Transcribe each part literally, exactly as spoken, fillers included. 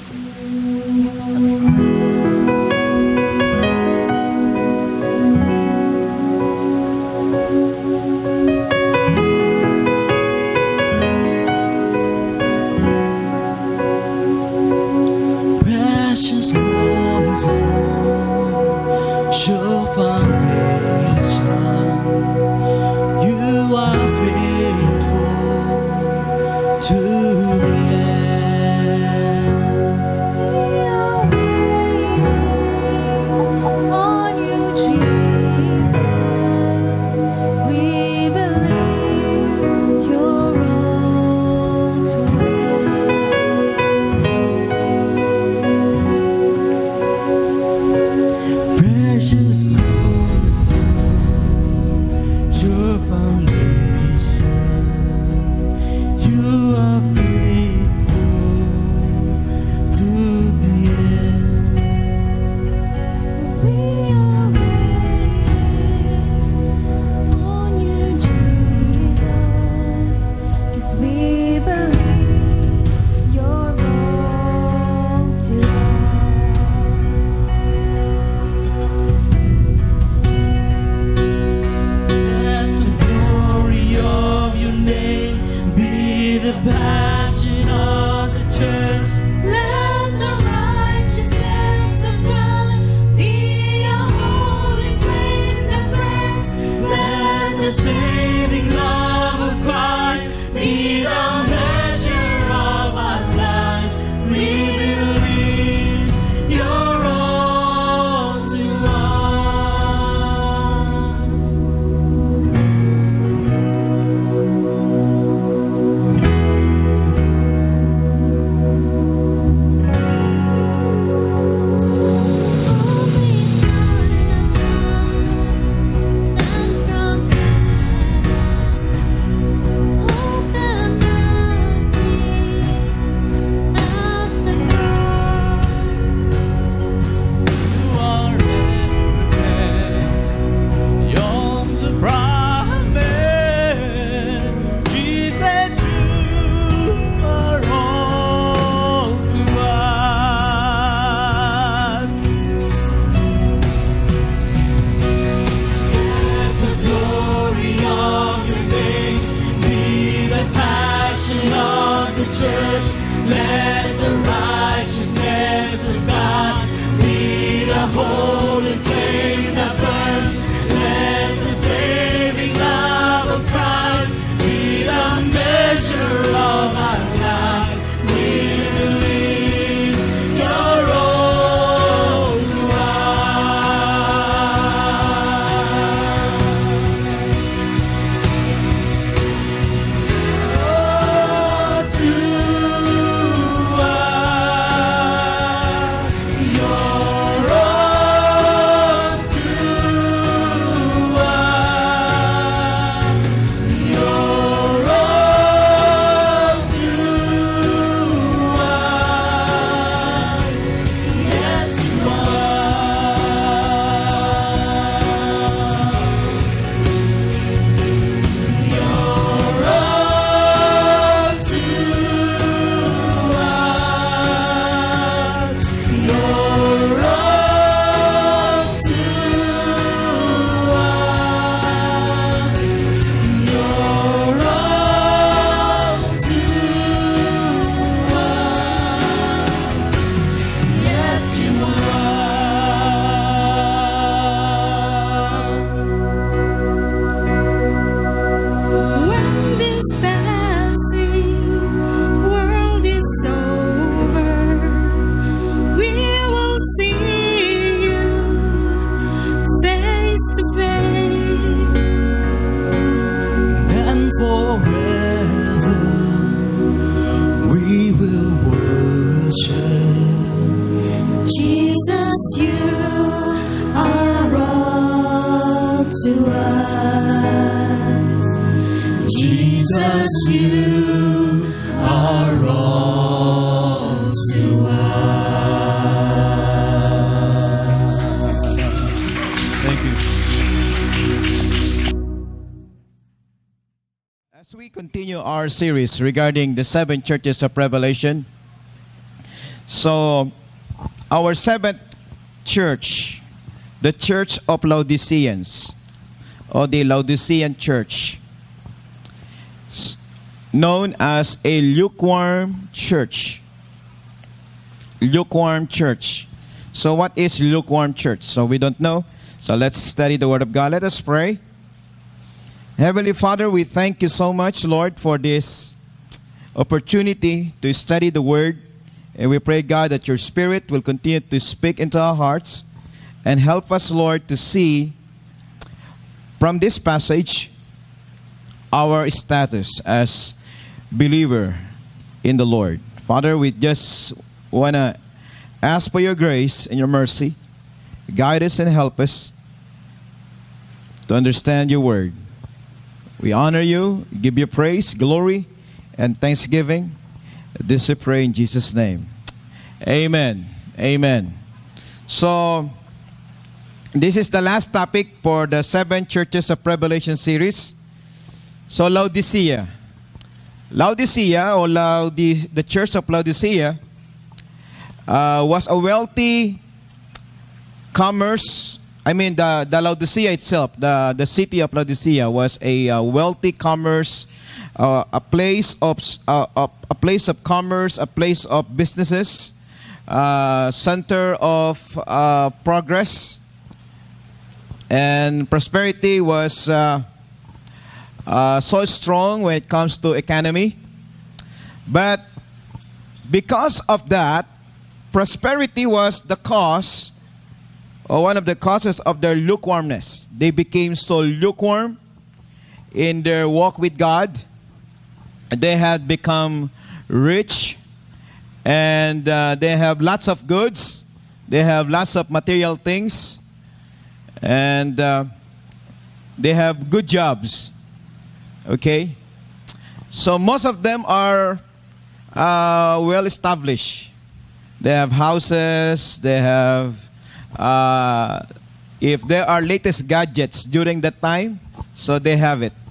Precious cornerstone, sure foundation, you are faithful to the end. We are waiting on you, Jesus. We believe you're all to Precious cornerstone, sure foundation, you are faithful to the end. We are waiting on you, Jesus, 'cause we believe you're all to us. Let the glory of your name be the passion of the church. Let the righteousness of God be a holy flame that burns. Let the saving love of Christ be the measure of our lives. We believe you're all to us. sent from heaven, hope and mercy at the cross. You are everything. You're the promise. Jesus, you are all to us. Let the glory of your name be the passion of the church. Let the righteousness of God be the holy flame that burns. Let the saving love of Christ be the measure of our lives. We believe you're all to us. All to us. You're all to us. You're all to us. Yes, you are. You're all to us. You're all to us. You're all to us. Yes, you are. When this passing world is over, we will see you face to face. And forever we will worship. Jesus, you are all to us. Jesus, you are all to us. Thank you. As we continue our series regarding the seven churches of Revelation, So, our seventh church, the Church of Laodiceans, or the Laodicean Church, s- known as a lukewarm church. Lukewarm church. So what is lukewarm church? So we don't know. So let's study the Word of God. Let us pray. Heavenly Father, we thank you so much, Lord, for this opportunity to study the Word. And we pray, God, that your Spirit will continue to speak into our hearts and help us, Lord, to see from this passage our status as believer in the Lord. Father, we just want to ask for your grace and your mercy. Guide us and help us to understand your word. We honor you, give you praise, glory, and thanksgiving. This we pray in Jesus' name. Amen. Amen. So, this is the last topic for the seven churches of Revelation series. So, Laodicea. Laodicea, or Laodi- the church of Laodicea, uh, was a wealthy commerce. I mean, the, the Laodicea itself, the, the city of Laodicea, was a uh, wealthy commerce, uh, a place of uh, a, a place of commerce, a place of businesses, uh, center of uh, progress, and prosperity was uh, uh, so strong when it comes to economy. But because of that, prosperity was the cause, or one of the causes of their lukewarmness. They became so lukewarm in their walk with God. They had become rich, and uh, they have lots of goods. They have lots of material things, and uh, they have good jobs. Okay? So most of them are uh, well established. They have houses, they have, uh, if there are latest gadgets during that time, so they have it.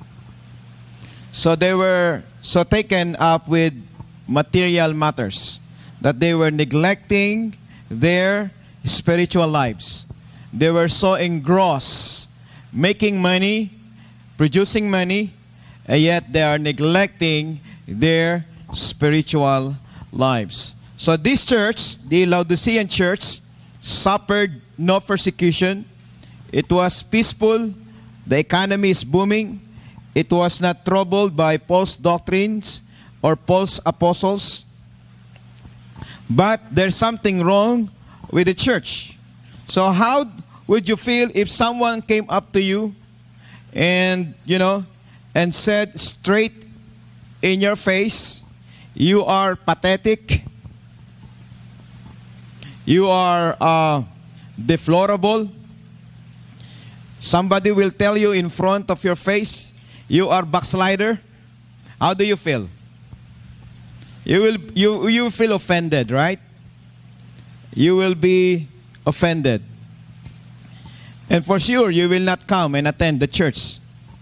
So they were so taken up with material matters that they were neglecting their spiritual lives. They were so engrossed, making money, producing money, and yet they are neglecting their spiritual lives. So this church, the Laodicean church, suffered no persecution. It was peaceful. The economy is booming. It was not troubled by false doctrines or false apostles. But there's something wrong with the church. So how would you feel if someone came up to you and, you know, and said straight in your face, you are pathetic, you are uh, deplorable? Somebody will tell you in front of your face, you are backslider. How do you feel? You will you you feel offended, right? You will be offended. And for sure, you will not come and attend the church.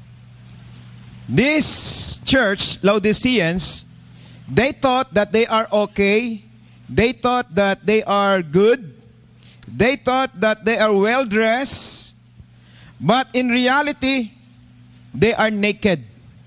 This church, Laodiceans, they thought that they are okay. They thought that they are good. They thought that they are well dressed. But in reality, they are naked.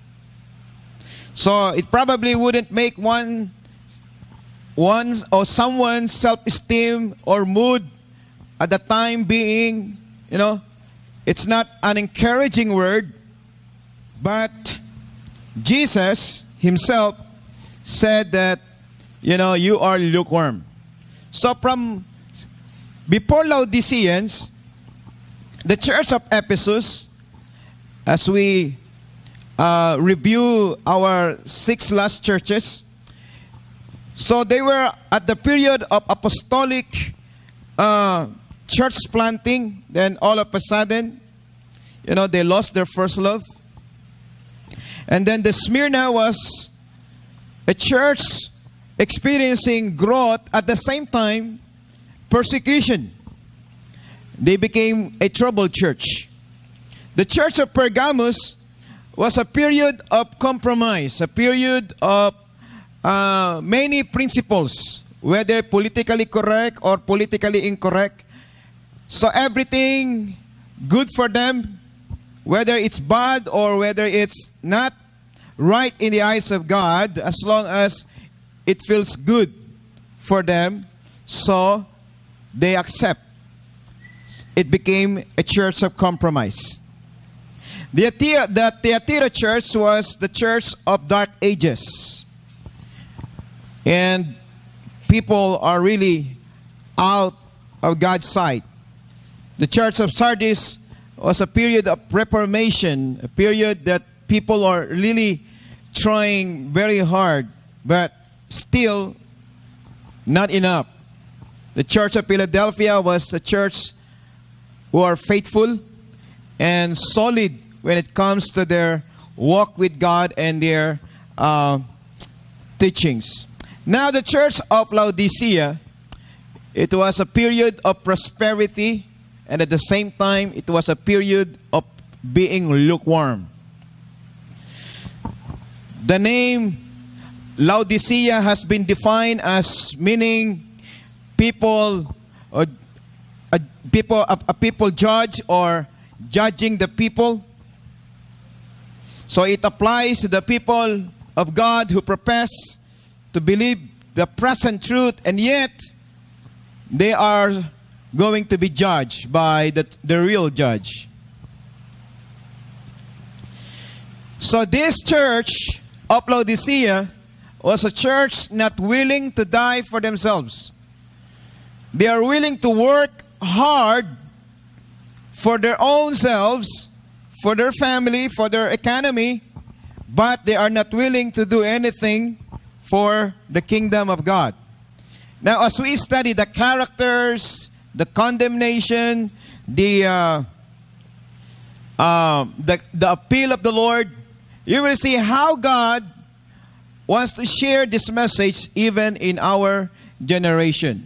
So it probably wouldn't make one one's or someone's self-esteem or mood at the time being, you know, it's not an encouraging word. But Jesus himself said that, you know, you are lukewarm. So from before Laodiceans, the church of Ephesus, as we uh, review our six last churches, so they were at the period of apostolic uh, church planting. Then all of a sudden, you know, they lost their first love. And then the Smyrna was a church experiencing growth, at the same time persecution. They became a troubled church. The church of Pergamos was a period of compromise, a period of uh, many principles whether politically correct or politically incorrect. So everything good for them, whether it's bad or whether it's not right in the eyes of God, as long as it feels good for them, so they accept. It became a church of compromise. The Thyatira, the Thyatira church was the church of dark ages. And people are really out of God's sight. The church of Sardis was a period of reformation, a period that people are really trying very hard, but still not enough. The church of Philadelphia was a church who are faithful and solid when it comes to their walk with God and their uh, teachings. Now, the church of Laodicea, it was a period of prosperity, and at the same time, it was a period of being lukewarm. The name Laodicea has been defined as meaning people, or a people, a, a people judge or judging the people. So it applies to the people of God who profess to believe the present truth, and yet they are going to be judged by the, the real judge. So this church of Laodicea was a church not willing to die for themselves. They are willing to work hard for their own selves, for their family, for their economy, but they are not willing to do anything for the kingdom of God. Now, as we study the characters, the condemnation, the, uh, uh, the, the appeal of the Lord, you will see how God wants to share this message even in our generation.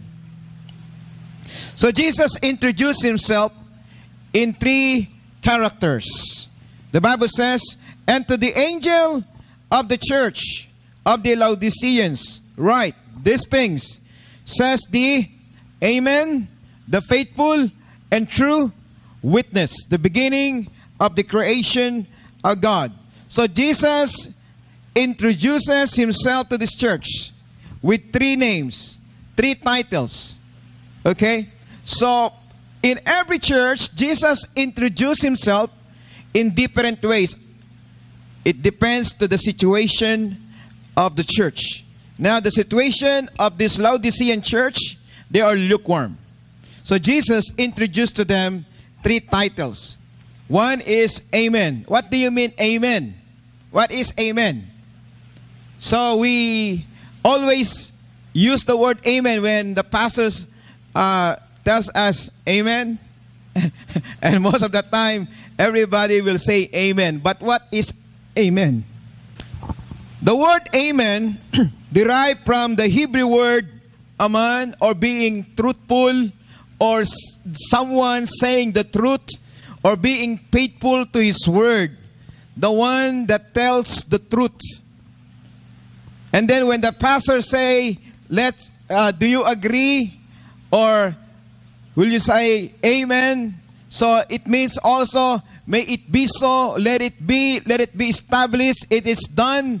So Jesus introduced himself in three characters. The Bible says, and to the angel of the church of the Laodiceans, write these things, says the Amen, the faithful and true witness, the beginning of the creation of God. So Jesus introduces himself to this church with three names, three titles. Okay? So, in every church, Jesus introduced himself in different ways. It depends to the situation of the church. Now, the situation of this Laodicean church, they are lukewarm. So, Jesus introduced to them three titles. One is Amen. What do you mean Amen? What is Amen? So, we always use the word Amen when the pastors uh, tells us Amen. And most of the time, everybody will say Amen. But what is Amen? The word Amen derived from the Hebrew word Aman, or being truthful, or s- someone saying the truth, or being faithful to his word. The one that tells the truth. And then when the pastor say, let's, uh, do you agree? Or will you say Amen? So it means also, may it be so, let it be, let it be established, it is done.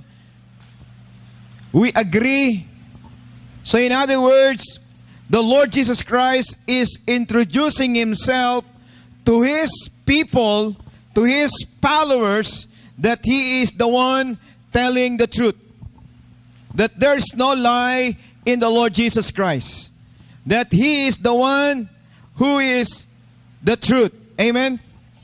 We agree. So in other words, the Lord Jesus Christ is introducing himself to his people, to his followers, that he is the one telling the truth. That there is no lie in the Lord Jesus Christ. That he is the one who is the truth. Amen?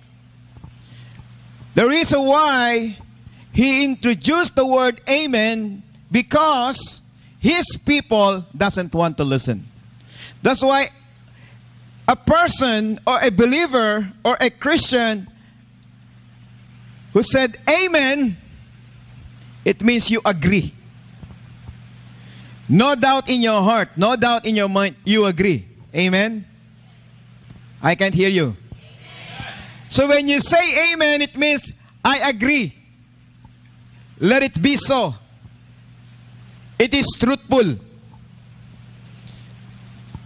The reason why he introduced the word Amen, because his people doesn't want to listen. That's why a person or a believer or a Christian who said Amen, it means you agree. No doubt in your heart, no doubt in your mind, you agree. Amen? I can't hear you. Amen. So when you say Amen, it means I agree. Let it be so. It is truthful.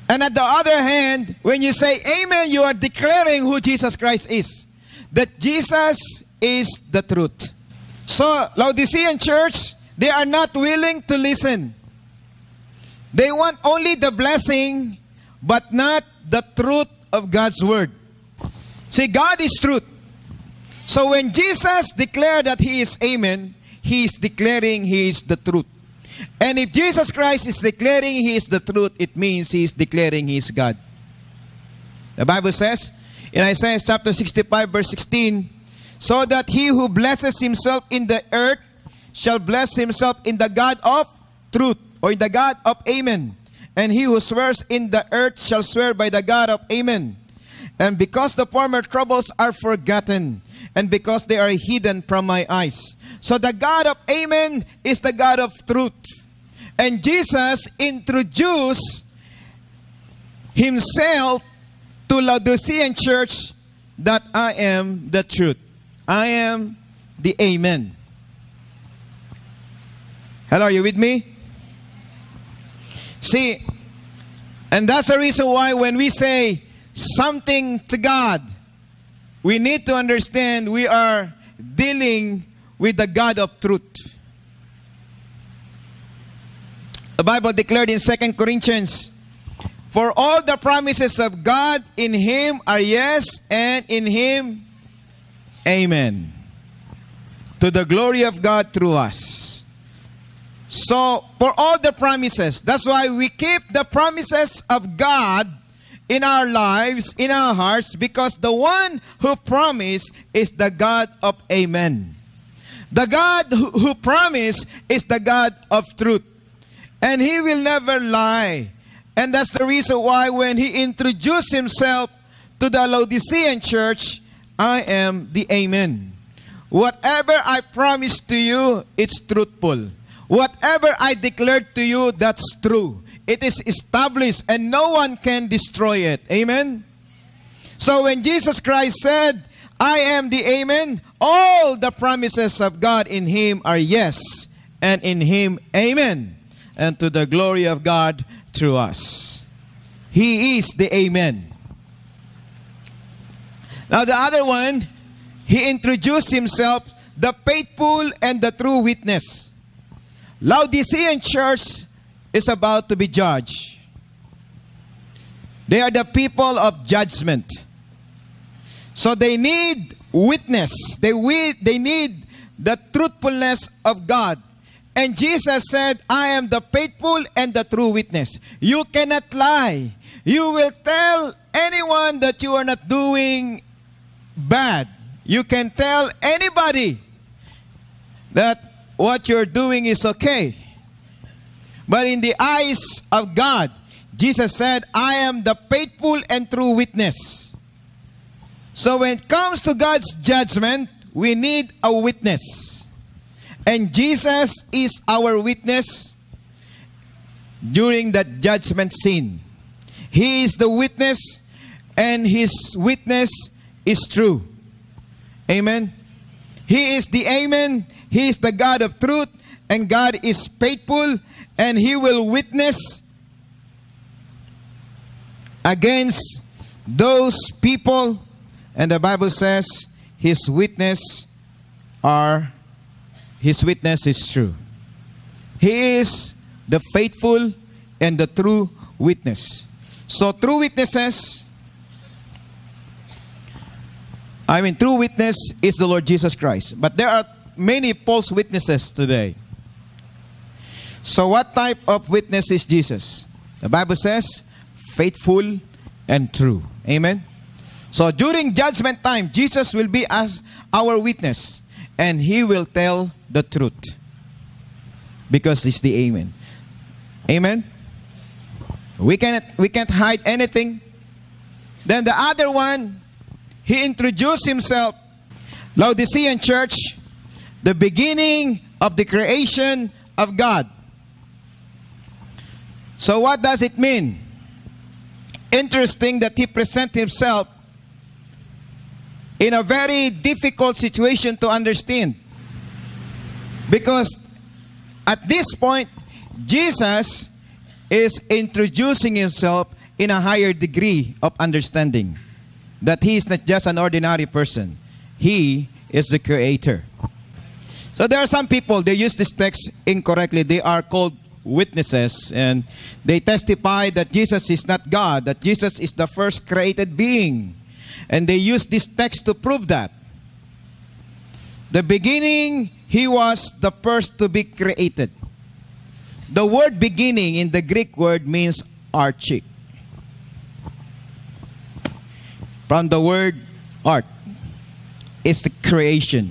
And at the other hand, when you say amen, you are declaring who Jesus Christ is. That Jesus is the truth. So, Laodicean church, they are not willing to listen. They want only the blessing, but not the truth of God's word. See, God is truth. So when Jesus declared that He is amen, He is declaring He is the truth. And if Jesus Christ is declaring He is the truth, it means He is declaring He is God. The Bible says in Isaiah chapter sixty-five verse sixteen, so that he who blesses himself in the earth shall bless himself in the God of truth, or in the God of amen. And he who swears in the earth shall swear by the God of amen. And because the former troubles are forgotten, and because they are hidden from my eyes. So the God of amen is the God of truth. And Jesus introduced Himself to Laodicean church that I am the truth. I am the amen. Hello, are you with me? See, and that's the reason why when we say something to God, we need to understand we are dealing with the God of truth. The Bible declared in Second Corinthians, for all the promises of God in Him are yes, and in Him, amen. To the glory of God through us. So, for all the promises, that's why we keep the promises of God in our lives, in our hearts, because the one who promised is the God of amen. The God who, who promised is the God of truth. And He will never lie. And that's the reason why when He introduced Himself to the Laodicean church, I am the amen. Whatever I promise to you, it's truthful. Whatever I declared to you, that's true. It is established and no one can destroy it. Amen? So when Jesus Christ said, I am the amen, all the promises of God in Him are yes, and in Him, amen. And to the glory of God through us. He is the amen. Now the other one, He introduced Himself, the faithful and the true witness. Laodicean church is about to be judged. They are the people of judgment. So they need witness. They, we, they need the truthfulness of God. And Jesus said, I am the faithful and the true witness. You cannot lie. You will tell anyone that you are not doing bad. You can tell anybody that what you're doing is okay. But in the eyes of God, Jesus said, I am the faithful and true witness. So when it comes to God's judgment, we need a witness. And Jesus is our witness during that judgment scene. He is the witness, and His witness is true. Amen. He is the amen. He is the God of truth, and God is faithful, and He will witness against those people. And the Bible says His witness are His witness is true. He is the faithful and the true witness. So true witnesses, I mean true witness is the Lord Jesus Christ. But there are many false witnesses today. So what type of witness is Jesus? The Bible says faithful and true. Amen. So during judgment time, Jesus will be as our witness, and He will tell the truth because He's the amen. Amen. We can't we can't hide anything. Then the other one, He introduced Himself, Laodicean church, the beginning of the creation of God. So what does it mean? Interesting that He presents Himself in a very difficult situation to understand. Because at this point, Jesus is introducing Himself in a higher degree of understanding that he is not just an ordinary person. He is the creator. So there are some people, they use this text incorrectly. They are called witnesses, and they testify that Jesus is not God, that Jesus is the first created being. And they use this text to prove that. The beginning, he was the first to be created. The word beginning in the Greek word means arche. From the word art, it's the creation.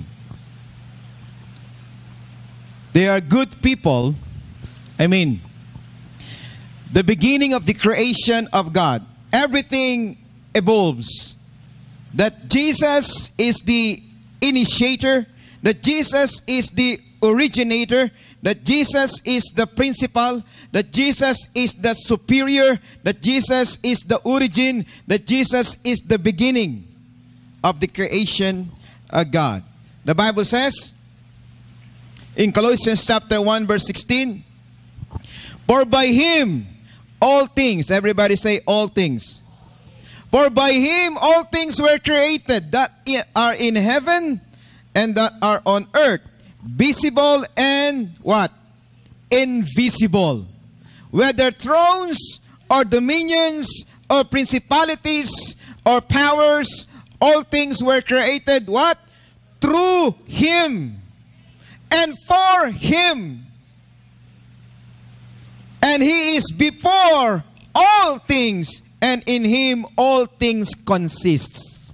They are good people. I mean, the beginning of the creation of God. Everything evolves. That Jesus is the initiator. That Jesus is the originator. That Jesus is the principal. That Jesus is the superior. That Jesus is the origin. That Jesus is the beginning of the creation of God. The Bible says in Colossians chapter one verse sixteen, for by him all things, everybody say all things. For by him all things were created that are in heaven and that are on earth, visible and what? Invisible. Whether thrones or dominions or principalities or powers, all things were created what? Through him and for him. And he is before all things, and in him all things consists.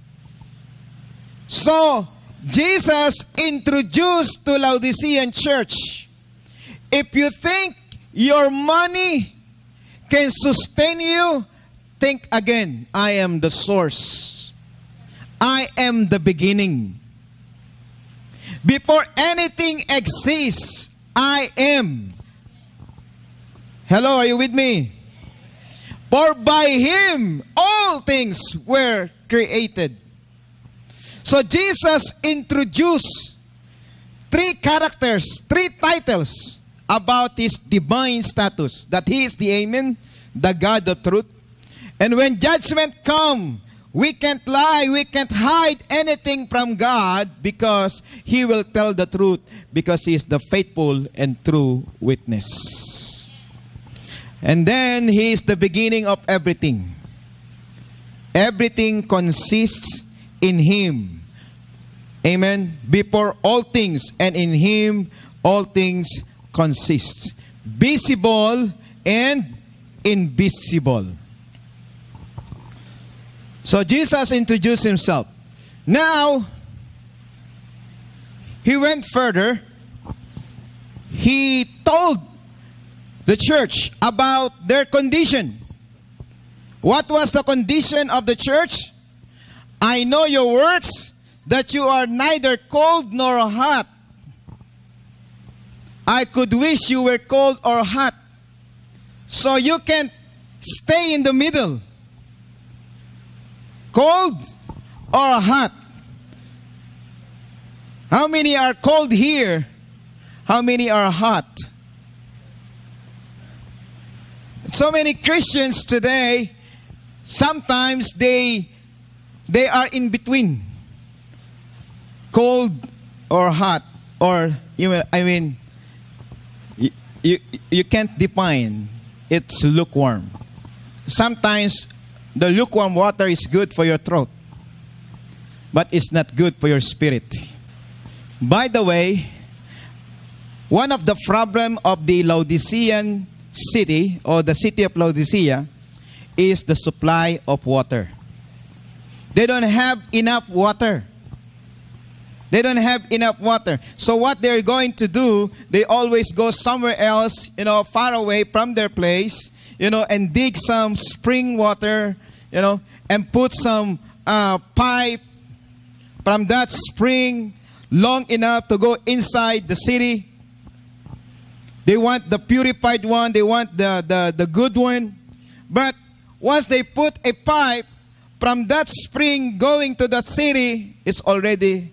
So, Jesus introduced to Laodicean church, if you think your money can sustain you, think again. I am the source. I am the beginning. Before anything exists, I am. Hello, are you with me? For by him all things were created. So Jesus introduced three characters, three titles about his divine status. That he is the Amen, the God of truth. And when judgment comes, we can't lie, we can't hide anything from God, because he will tell the truth, because he is the faithful and true witness. And then he is the beginning of everything. Everything consists in him. Amen. Before all things, and in him all things consist. Visible and invisible. So Jesus introduced himself. Now, he went further. He told the church about their condition. What was the condition of the church? I know your works, that you are neither cold nor hot. I could wish you were cold or hot. So you can stay in the middle. Cold or hot? How many are cold here? How many are hot? So many Christians today, sometimes they they are in between. Cold or hot, or you know, I mean, you, you you can't define. It's lukewarm. Sometimes the lukewarm water is good for your throat, but it's not good for your spirit. By the way, one of the problem of the Laodicean city, or the city of Laodicea, is the supply of water. They don't have enough water. They don't have enough water. So what they're going to do, they always go somewhere else, you know, far away from their place, you know, and dig some spring water, you know, and put some uh, pipe from that spring long enough to go inside the city. They want the purified one. They want the, the, the good one. But once they put a pipe from that spring going to that city, it's already,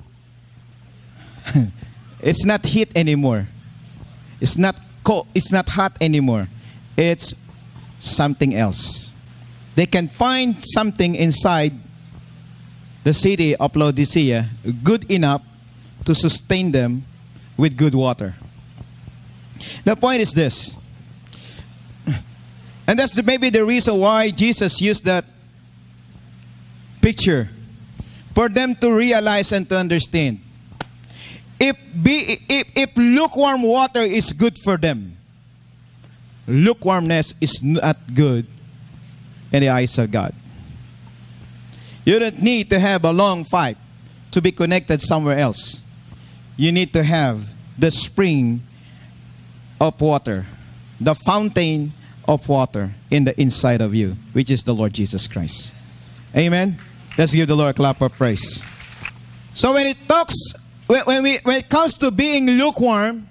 it's not heat anymore. It's not cold. It's not hot anymore. It's something else. they can find something inside the city of Laodicea good enough to sustain them with good water. The point is this, and that's the, maybe the reason why Jesus used that picture, for them to realize and to understand. If, be, if, if lukewarm water is good for them, lukewarmness is not good in the eyes of God. You don't need to have a long pipe to be connected somewhere else. You need to have the spring of water, the fountain of water in the inside of you, which is the Lord Jesus Christ. Amen? Let's give the Lord a clap of praise. So when it talks, when, when, we, when it comes to being lukewarm,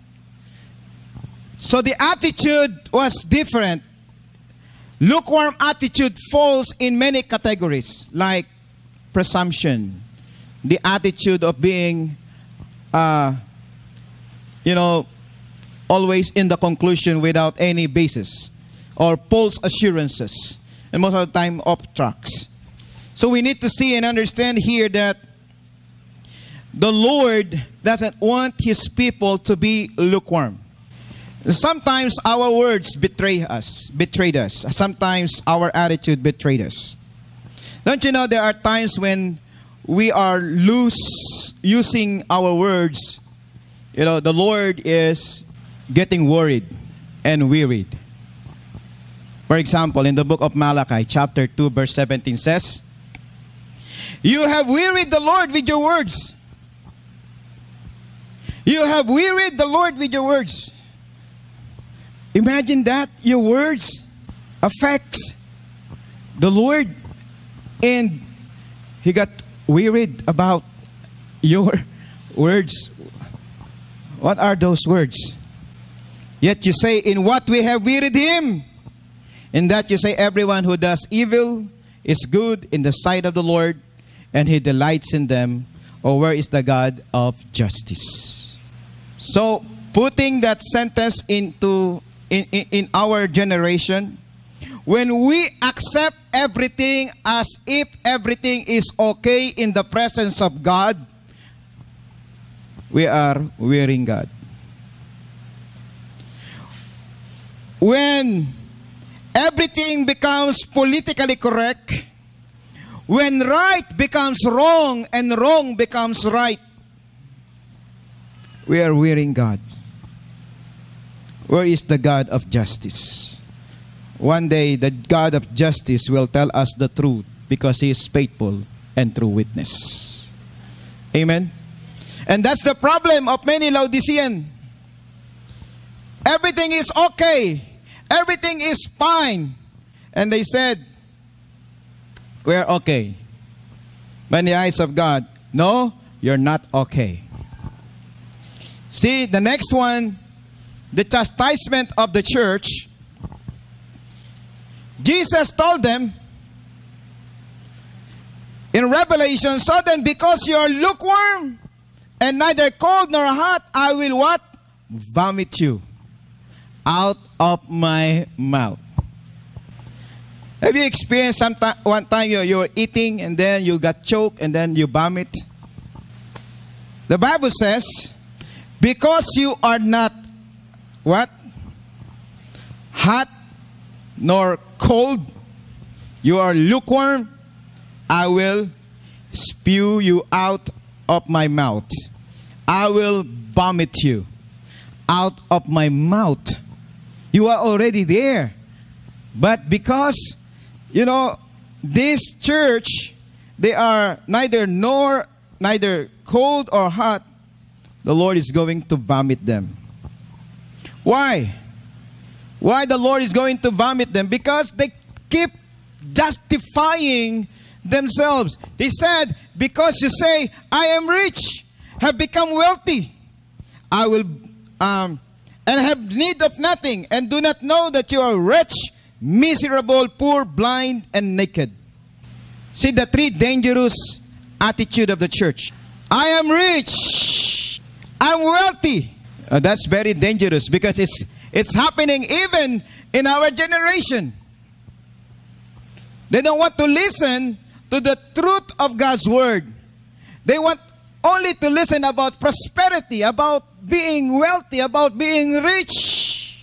so the attitude was different. Lukewarm attitude falls in many categories, like presumption, the attitude of being, uh, you know, always in the conclusion without any basis, or false assurances, and most of the time off tracks. So we need to see and understand here that the Lord doesn't want His people to be lukewarm. Sometimes our words betray us, betrayed us. Sometimes our attitude betrayed us. Don't you know there are times when we are loose using our words? You know, the Lord is getting worried and wearied. For example, in the book of Malachi, chapter two, verse seventeen says, "You have wearied the Lord with your words. You have wearied the Lord with your words." Imagine that your words affects the Lord, and He got wearied about your words. What are those words? Yet you say, "In what we have wearied Him." In that you say, "Everyone who does evil is good in the sight of the Lord, and He delights in them." Or where is the God of justice? So, putting that sentence into in, in, in our generation, when we accept everything as if everything is okay in the presence of God, we are wearing God. When everything becomes politically correct, when right becomes wrong and wrong becomes right, we are wearing God. Where is the God of justice? One day, the God of justice will tell us the truth because He is faithful and true witness. Amen? And that's the problem of many Laodicean. Everything is okay. Everything is fine. And they said, "We're okay." But in the eyes of God, no, you're not okay. See, the next one, the chastisement of the church. Jesus told them in Revelation, "So then, because you are lukewarm and neither cold nor hot, I will" what? "Vomit you out of my mouth." Have you experienced some time, one time you, you were eating and then you got choked and then you vomit? The Bible says, because you are not what? Hot nor cold, you are lukewarm, I will spew you out of my mouth. I will vomit you out of my mouth. You are already there. But because, you know, this church, they are neither nor neither cold or hot, the Lord is going to vomit them. Why? Why the Lord is going to vomit them? Because they keep justifying themselves. They said, because you say, "I am rich, have become wealthy, I will um, and have need of nothing, and do not know that you are wretched, miserable, poor, blind, and naked." See the three dangerous attitude of the church. I am rich, I'm wealthy. Uh, that's very dangerous because it's it's happening even in our generation. They don't want to listen to the truth of God's word. They want only to listen about prosperity, about being wealthy, about being rich.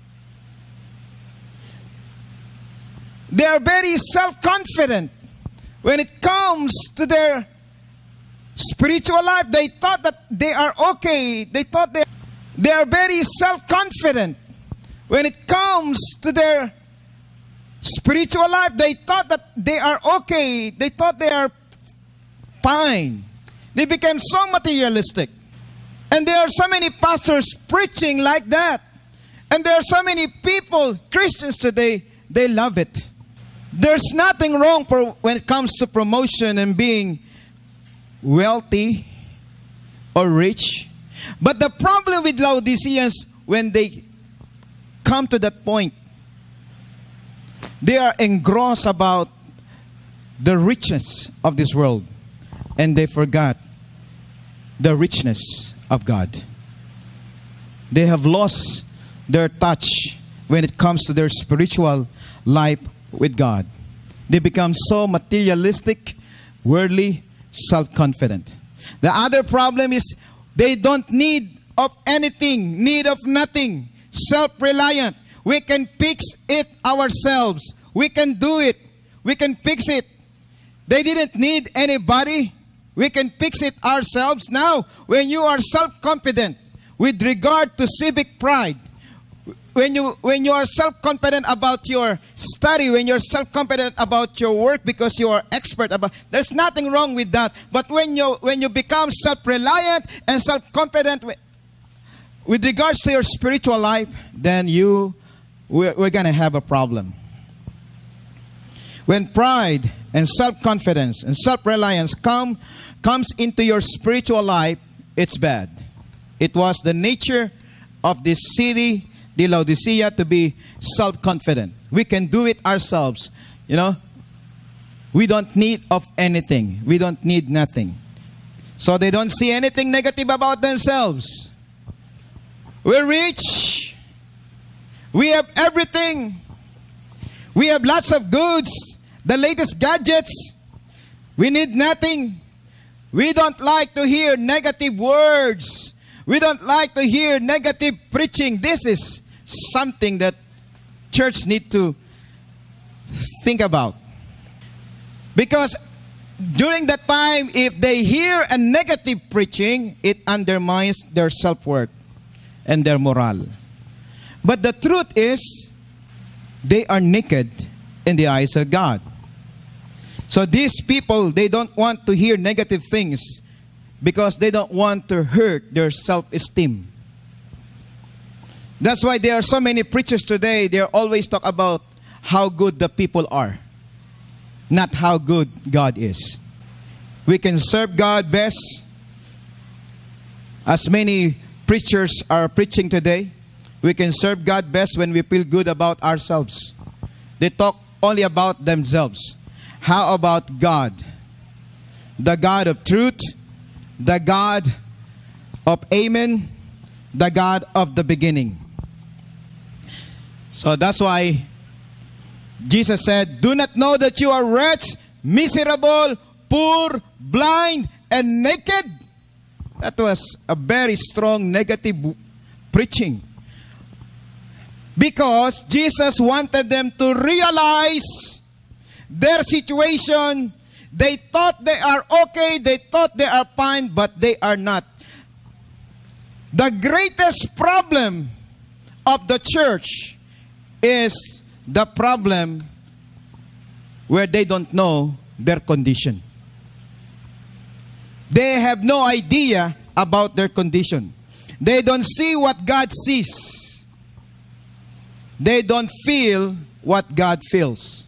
They are very self-confident when it comes to their spiritual life. They thought that they are okay. They thought they, they are very self-confident when it comes to their spiritual life. They thought that they are okay. They thought they are fine. They became so materialistic. And there are so many pastors preaching like that. And there are so many people, Christians today, they love it. There's nothing wrong for when it comes to promotion and being wealthy or rich. But the problem with Laodiceans, when they come to that point, they are engrossed about the richness of this world, and they forgot the richness of God. They have lost their touch when it comes to their spiritual life with God. They become so materialistic, worldly, self-confident. The other problem is they don't need of anything, need of nothing, self-reliant. We can fix it ourselves. We can do it. We can fix it. They didn't need anybody. We can fix it ourselves. Now, when you are self-confident with regard to civic pride, when you when you are self-confident about your study, when you're self-confident about your work because you are expert about, there's nothing wrong with that. But when you when you become self-reliant and self-confident with, with regards to your spiritual life, then you we're, we're going to have a problem. When pride and self-confidence and self-reliance come comes into your spiritual life, it's bad. It was the nature of this city, the Laodicea, to be self-confident. We can do it ourselves. You know, we don't need of anything. We don't need nothing. So they don't see anything negative about themselves. We're rich. We have everything. We have lots of goods, the latest gadgets. We need nothing. We don't like to hear negative words. We don't like to hear negative preaching. This is something that church need to think about. Because during that time, if they hear a negative preaching, it undermines their self-worth and their morale. But the truth is, they are naked in the eyes of God. So these people, they don't want to hear negative things because they don't want to hurt their self-esteem. That's why there are so many preachers today, they always talk about how good the people are, not how good God is. We can serve God best, as many preachers are preaching today. We can serve God best when we feel good about ourselves. They talk only about themselves. How about God? The God of truth, the God of Amen, the God of the beginning. So that's why Jesus said, do not know that you are wretched, miserable, poor, blind, and naked? That was a very strong negative preaching. Because Jesus wanted them to realize their situation. They thought they are okay, they thought they are fine, but they are not. The greatest problem of the church is the problem where they don't know their condition. They have no idea about their condition. They don't see what God sees. They don't feel what God feels.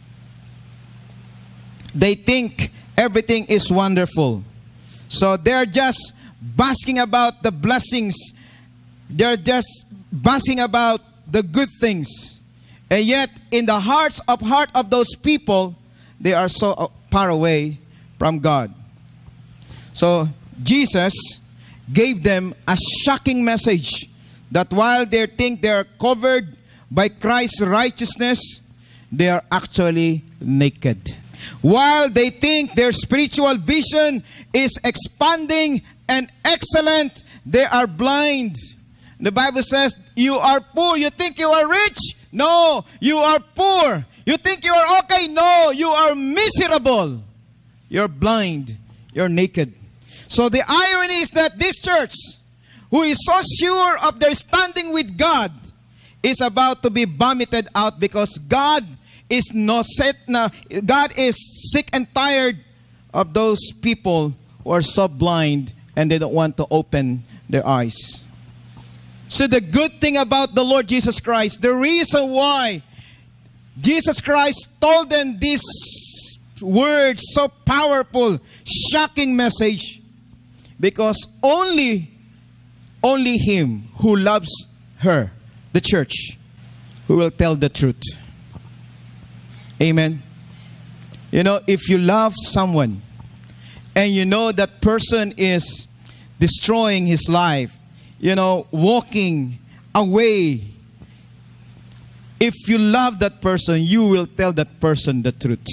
They think everything is wonderful. So they're just basking about the blessings. They're just basking about the good things. And yet, in the hearts of heart of those people, they are so far away from God. So Jesus gave them a shocking message that while they think they are covered by Christ's righteousness, they are actually naked. While they think their spiritual vision is expanding and excellent, they are blind. The Bible says, you are poor. You think you are rich? No, you are poor. You think you are okay? No, you are miserable. You're blind. You're naked. So the irony is that this church, who is so sure of their standing with God, is about to be vomited out because God is no set na, God is sick and tired of those people who are so blind and they don't want to open their eyes. So the good thing about the Lord Jesus Christ, the reason why Jesus Christ told them this word, so powerful, shocking message, because only, only Him who loves her, the church, who will tell the truth. Amen. You know, if you love someone and you know that person is destroying his life, you know, walking away, if you love that person, you will tell that person the truth.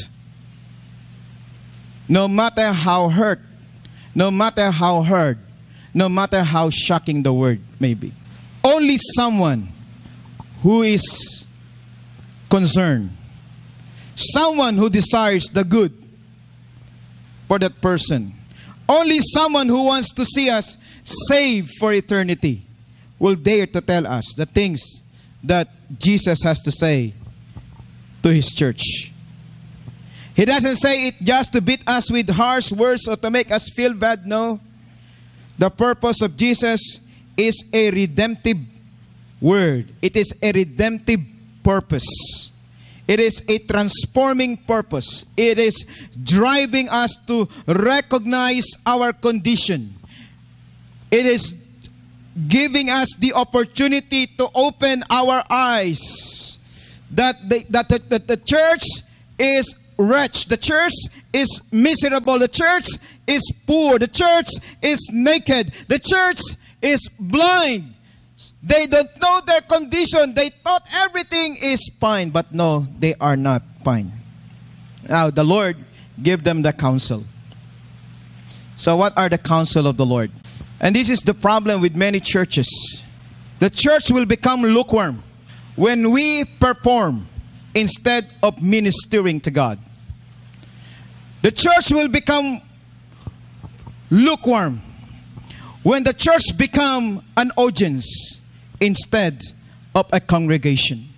No matter how hurt, no matter how hurt, no matter how shocking the word may be. Only someone who is concerned, someone who desires the good for that person, only someone who wants to see us saved for eternity will dare to tell us the things that Jesus has to say to His church. He doesn't say it just to beat us with harsh words or to make us feel bad. No. The purpose of Jesus is a redemptive word. It is a redemptive purpose. It is a transforming purpose. It is driving us to recognize our condition. It is giving us the opportunity to open our eyes that the, that the, that the church is wretched. The church is miserable. The church is poor. The church is naked. The church is blind. They don't know their condition. They thought everything is fine, but no, they are not fine. Now, the Lord gave them the counsel. So what are the counsel of the Lord? And this is the problem with many churches. The church will become lukewarm when we perform instead of ministering to God. The church will become lukewarm when the church become an audience instead of a congregation.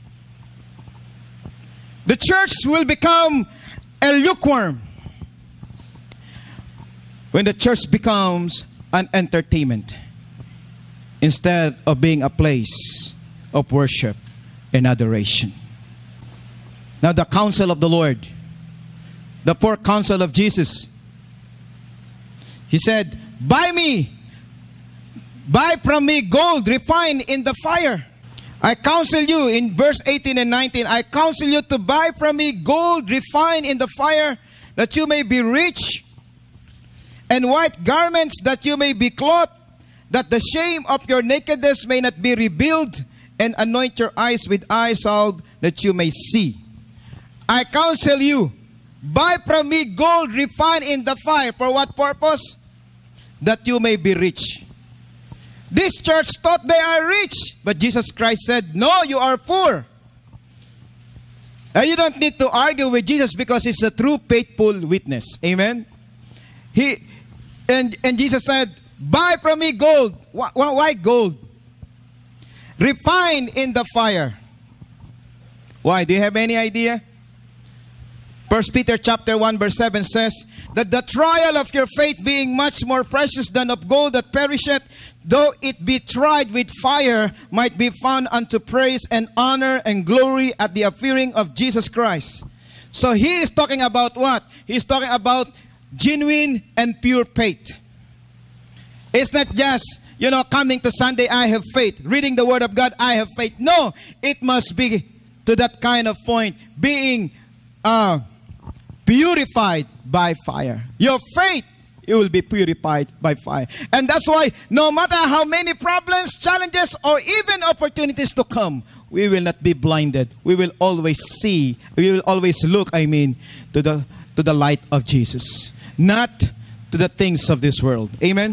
The church will become a lukewarm when the church becomes an entertainment instead of being a place of worship and adoration. Now the counsel of the Lord, the fourth counsel of Jesus, He said, buy me, buy from me gold refined in the fire. I counsel you, in verse eighteen and nineteen, I counsel you to buy from me gold refined in the fire, that you may be rich, and white garments, that you may be clothed, that the shame of your nakedness may not be revealed, and anoint your eyes with eye salve, that you may see. I counsel you, buy from me gold refined in the fire. For what purpose? That you may be rich. This church thought they are rich, but Jesus Christ said, no, you are poor. And you don't need to argue with Jesus because He's a true faithful witness. Amen? He and, and Jesus said, buy from me gold. Why, why gold? Refined in the fire. Why? Do you have any idea? First Peter chapter one verse seven says that the trial of your faith, being much more precious than of gold that perisheth, though it be tried with fire, might be found unto praise and honor and glory at the appearing of Jesus Christ. So he is talking about what? He's talking about genuine and pure faith. It's not just, you know, coming to Sunday, I have faith. Reading the Word of God, I have faith. No, it must be to that kind of point, being uh, purified by fire. Your faith you will be purified by fire. And that's why no matter how many problems, challenges, or even opportunities to come, we will not be blinded. We will always see, we will always look, I mean, to the, to the light of Jesus, not to the things of this world. Amen?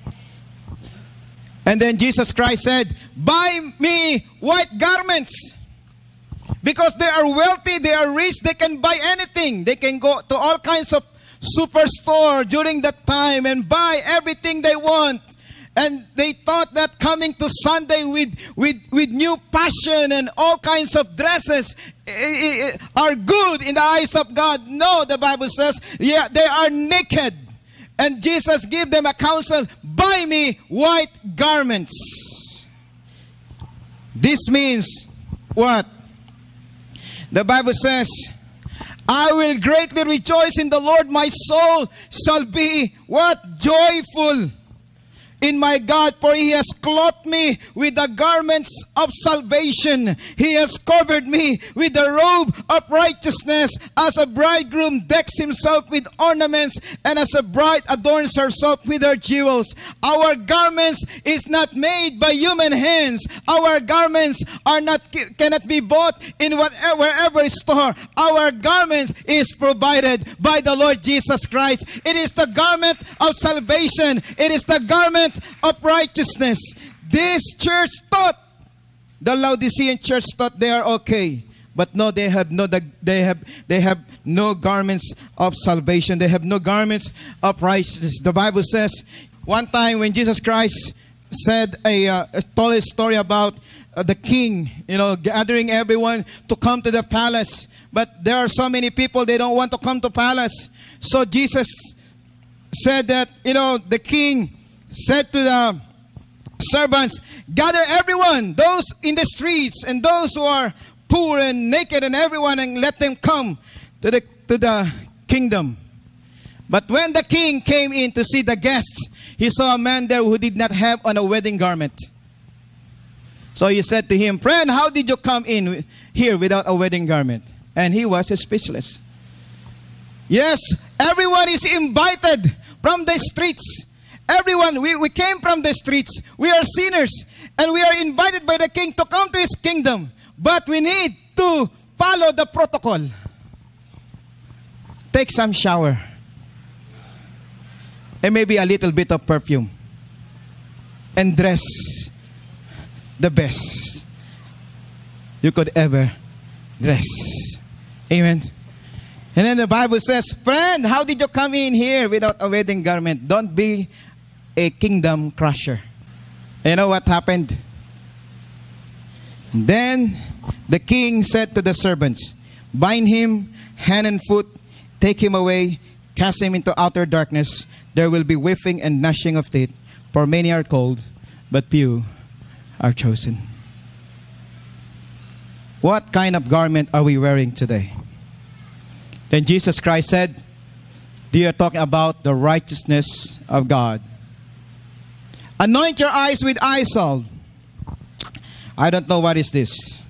And then Jesus Christ said, buy me white garments. Because they are wealthy, they are rich, they can buy anything. They can go to all kinds of superstore during that time and buy everything they want. And they thought that coming to Sunday with, with, with new passion and all kinds of dresses are good in the eyes of God. No, the Bible says, yeah, they are naked. And Jesus gave them a counsel, buy me white garments. This means what? The Bible says, I will greatly rejoice in the Lord. My soul shall be what? Joyful in my God, for He has clothed me with the garments of salvation. He has covered me with the robe of righteousness, as a bridegroom decks himself with ornaments, and as a bride adorns herself with her jewels. Our garments is not made by human hands. Our garments are not cannot be bought in whatever wherever store. Our garments is provided by the Lord Jesus Christ. It is the garment of salvation. It is the garment of righteousness. This church thought, the Laodicean church thought they are okay, but no, they have no they have they have no garments of salvation. They have no garments of righteousness. The Bible says one time when Jesus Christ said a uh, told a story about uh, the king, you know, gathering everyone to come to the palace, but there are so many people, they don't want to come to palace. So Jesus said that, you know, the king said to the servants, gather everyone, those in the streets and those who are poor and naked and everyone, and let them come to the, to the kingdom. But when the king came in to see the guests, he saw a man there who did not have on a wedding garment. So he said to him, friend, how did you come in here without a wedding garment? And he was speechless. Yes, everyone is invited from the streets. Everyone, we, we came from the streets. We are sinners. And we are invited by the king to come to his kingdom. But we need to follow the protocol. Take some shower. And maybe a little bit of perfume. And dress the best you could ever dress. Amen. And then the Bible says, friend, how did you come in here without a wedding garment? Don't be a kingdom crusher. You know what happened? Then the king said to the servants, bind him hand and foot, take him away, cast him into outer darkness. There will be weeping and gnashing of teeth, for many are called, but few are chosen. What kind of garment are we wearing today? Then Jesus Christ said, they are talking about the righteousness of God. Anoint your eyes with eye salve. I don't know what is this.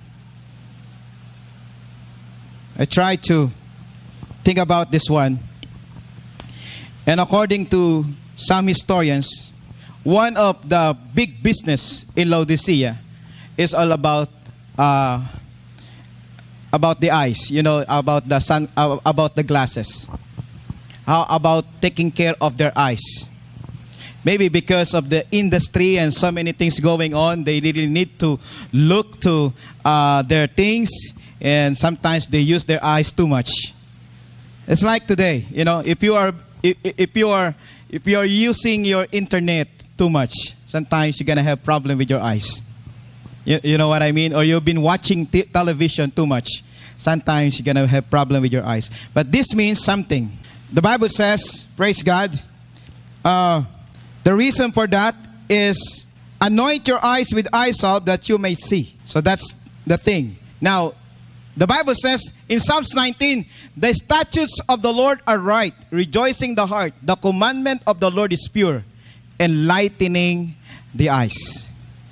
I tried to think about this one. And according to some historians, one of the big business in Laodicea is all about uh, about the eyes, you know, about the sun, uh, about the glasses. How about taking care of their eyes? Maybe because of the industry and so many things going on, they really need to look to uh, their things, and sometimes they use their eyes too much. It's like today, you know, if you are if, if you are if you are using your internet too much, sometimes you're gonna have problem with your eyes. You, you know what I mean? Or you've been watching t- television too much. Sometimes you're gonna have problem with your eyes. But this means something. The Bible says, praise God, uh, the reason for that is anoint your eyes with eye salve that you may see. So that's the thing. Now, the Bible says in Psalms nineteen, the statutes of the Lord are right, rejoicing the heart. The commandment of the Lord is pure, enlightening the eyes.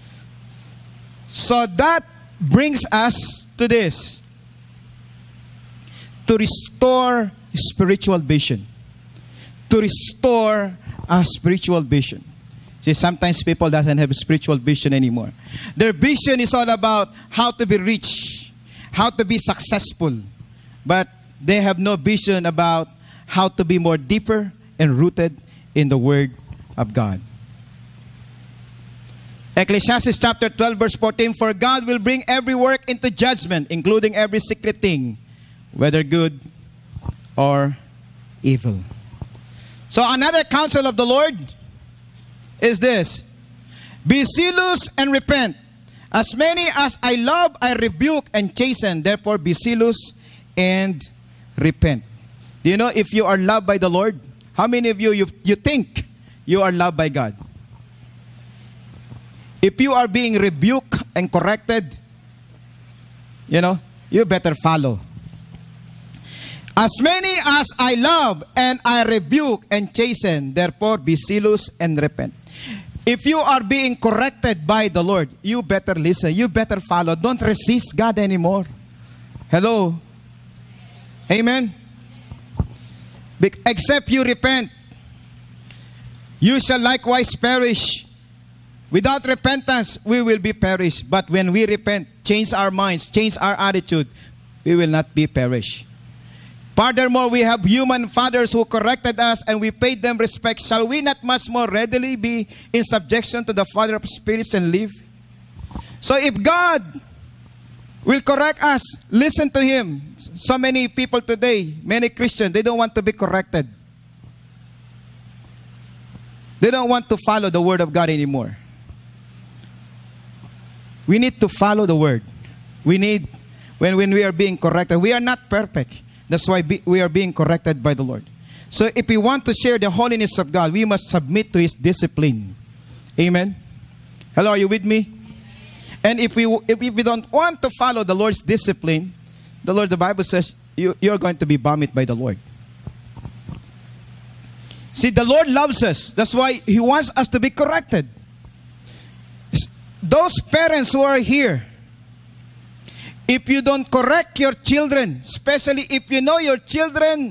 So that brings us to this. To restore spiritual vision. to restore a spiritual vision. See, sometimes people doesn't have a spiritual vision anymore. Their vision is all about how to be rich, how to be successful. But they have no vision about how to be more deeper and rooted in the Word of God. Ecclesiastes chapter twelve verse fourteen, for God will bring every work into judgment, including every secret thing, whether good or evil. So another counsel of the Lord is this: be zealous and repent. As many as I love, I rebuke and chasten. Therefore, be zealous and repent. Do you know if you are loved by the Lord? How many of you, you, you think you are loved by God? If you are being rebuked and corrected, you know, you better follow. As many as I love and I rebuke and chasten, therefore be zealous and repent. If you are being corrected by the Lord, you better listen. You better follow. Don't resist God anymore. Hello? Amen? Be- except you repent, you shall likewise perish. Without repentance, we will be perished. But when we repent, change our minds, change our attitude, we will not be perished. Furthermore, we have human fathers who corrected us and we paid them respect. Shall we not much more readily be in subjection to the Father of spirits and live? So if God will correct us, listen to Him. So many people today, many Christians, they don't want to be corrected. They don't want to follow the Word of God anymore. We need to follow the Word. We need, when, when we are being corrected, we are not perfect. That's why be, we are being corrected by the Lord. So if we want to share the holiness of God, we must submit to His discipline. Amen? Hello, are you with me? And if we, if we don't want to follow the Lord's discipline, the Lord, the Bible says, you, you're going to be vomit by the Lord. See, the Lord loves us. That's why He wants us to be corrected. Those parents who are here, if you don't correct your children, especially if you know your children,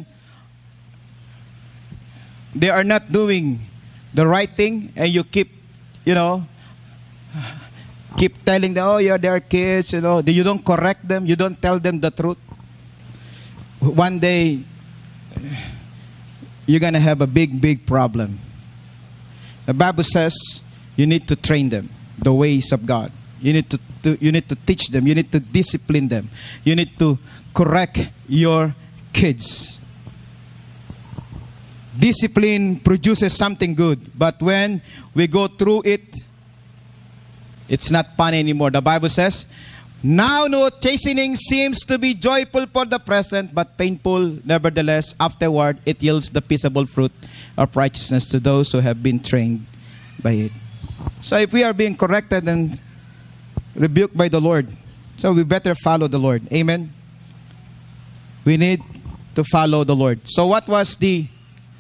they are not doing the right thing, and you keep, you know, keep telling them, oh, yeah, they're kids, you know, you don't correct them, you don't tell them the truth. One day, you're going to have a big, big problem. The Bible says you need to train them the ways of God. You need to, to you need to teach them. You need to discipline them. You need to correct your kids. Discipline produces something good, but when we go through it, it's not fun anymore. The Bible says, now no chastening seems to be joyful for the present, but painful. Nevertheless, afterward, it yields the peaceable fruit of righteousness to those who have been trained by it. So if we are being corrected and rebuked by the Lord, so we better follow the Lord. Amen? We need to follow the Lord. So what was the...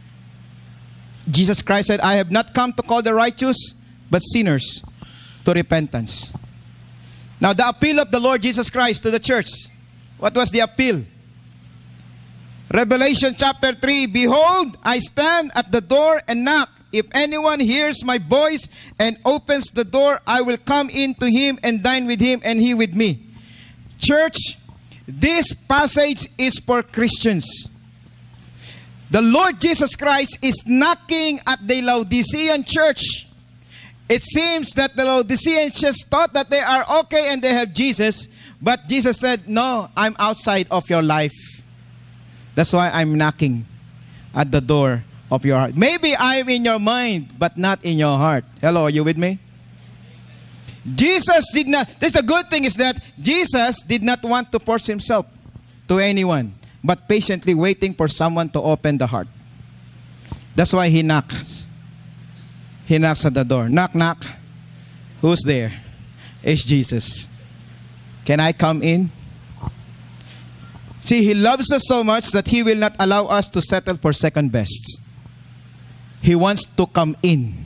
Jesus Christ said, I have not come to call the righteous, but sinners to repentance. Now the appeal of the Lord Jesus Christ to the church, what was the appeal? Revelation chapter three, behold, I stand at the door and knock. If anyone hears my voice and opens the door, I will come in to him and dine with him and he with me. Church, this passage is for Christians. The Lord Jesus Christ is knocking at the Laodicean church. It seems that the Laodiceans just thought that they are okay and they have Jesus. But Jesus said, no, I'm outside of your life. That's why I'm knocking at the door of your heart. Maybe I'm in your mind, but not in your heart. Hello, are you with me? Jesus did not, this the good thing is that Jesus did not want to force Himself to anyone, but patiently waiting for someone to open the heart. That's why He knocks. He knocks at the door. Knock, knock. Who's there? It's Jesus. Can I come in? See, He loves us so much that He will not allow us to settle for second best. He wants to come in.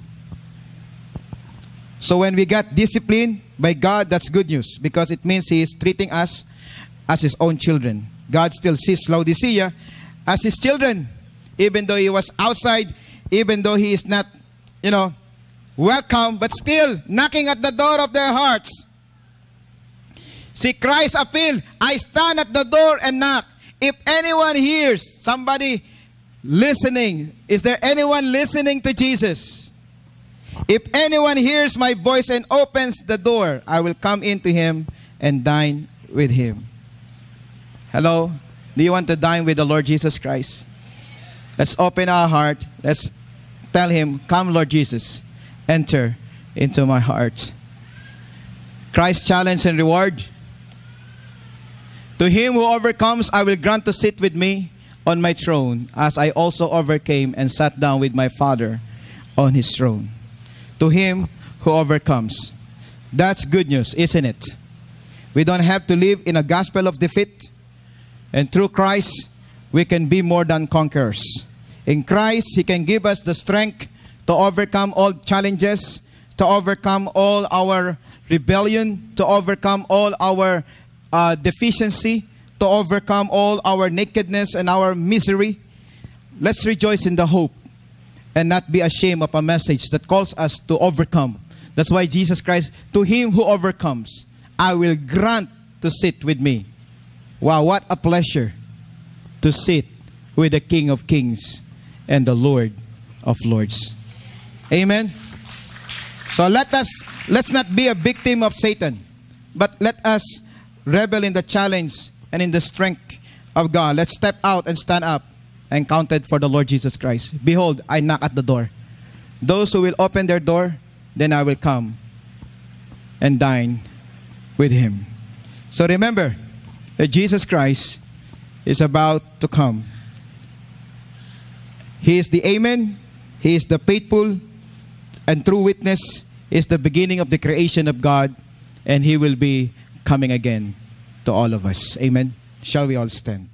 So when we got disciplined by God, that's good news, because it means He is treating us as His own children. God still sees Laodicea as His children. even though he was outside, even though he is not, you know, welcome, but still knocking at the door of their hearts. See, Christ appealed, I stand at the door and knock. If anyone hears, somebody listening, is there anyone listening to Jesus? If anyone hears my voice and opens the door, I will come into him and dine with him. Hello? Do you want to dine with the Lord Jesus Christ? Let's open our heart. Let's tell him, come Lord Jesus, enter into my heart. Christ's challenge and reward. To him who overcomes, I will grant to sit with me on my throne, as I also overcame and sat down with my Father on his throne. To him who overcomes. That's good news, isn't it? We don't have to live in a gospel of defeat. And through Christ, we can be more than conquerors. In Christ, he can give us the strength to overcome all challenges, to overcome all our rebellion, to overcome all our uh, deficiency, to overcome all our nakedness and our misery. Let's rejoice in the hope and not be ashamed of a message that calls us to overcome. That's why Jesus Christ, to him who overcomes, I will grant to sit with me. Wow, what a pleasure to sit with the King of Kings and the Lord of Lords. Amen. So let us, let's not be a victim of Satan, but let us revel in the challenge and in the strength of God. Let's step out and stand up and counted for the Lord Jesus Christ. Behold, I knock at the door. Those who will open their door, then I will come and dine with him. So remember that Jesus Christ is about to come. He is the Amen. He is the faithful and true witness. He is the beginning of the creation of God. And he will be coming again to all of us. Amen. Shall we all stand?